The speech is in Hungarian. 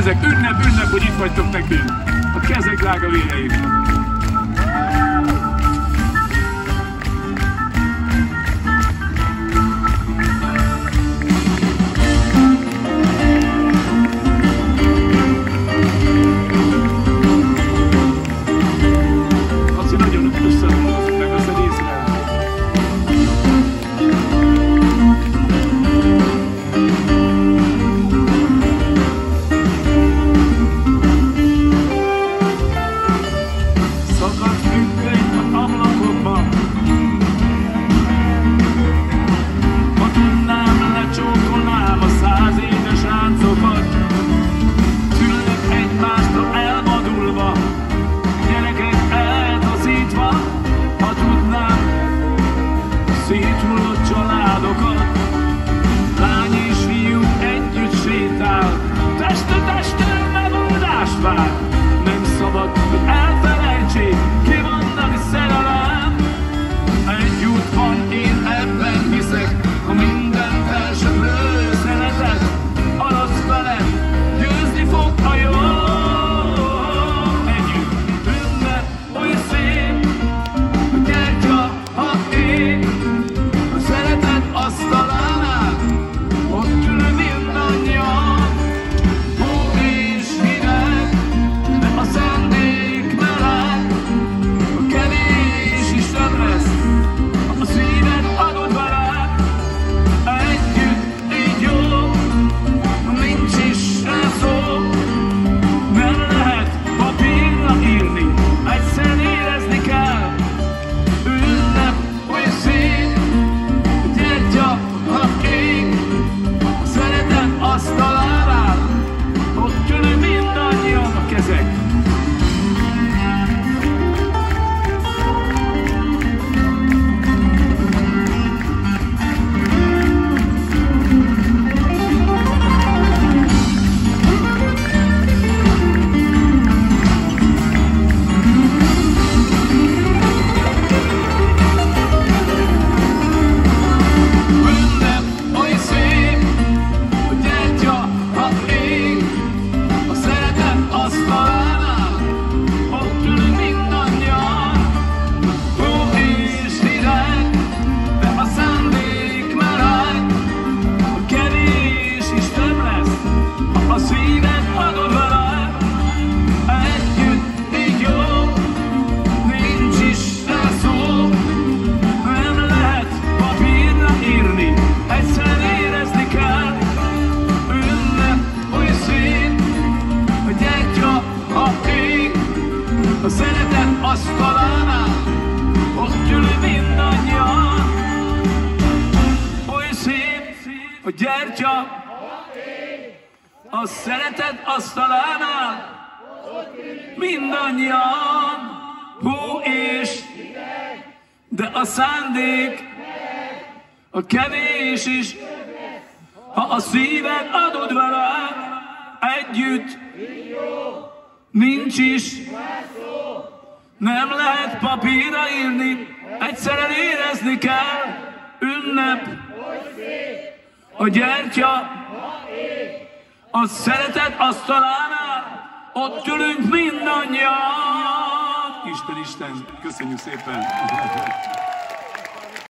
kezek, ünnep, hogy itt vagytok nekünk. A kezek drága véreim. Széthullott családokat, lány és fiú együtt sétál, teste megoldást vár. Nem szabad, hogy elfelejtsék, ki van, ami szerelem. Egy út van, én ebben hiszek, ha minden felseprő szeretet, alasz veled, győzni fog a jó. Együtt ünnep, oly szép, a gyertya, ha én asztalánál, ott ülünk mindannyian, hó és hideg, de a szándék meleg, a kevés is több lesz, a szíved adod vele, együtt így jó, nincs is rá szó, nem lehet papírra írni, egyszer érezni kell, ünnep, oly szép, asztalánál, ott ülünk mindannyian a kezek. A szeretet asztalánál, ott ülünk mindannyian, oly szép a gyertya, a szeretet asztalánál, mindannyian, hó és de a szándék, a kevés is, ha a szíved adod vele, együtt, nincs is, nem lehet papírra írni, egyszerűen érezni kell, ünnep, a gyertya, a szeretet asztalánál, ott ülünk mindannyian. Isten, köszönjük szépen!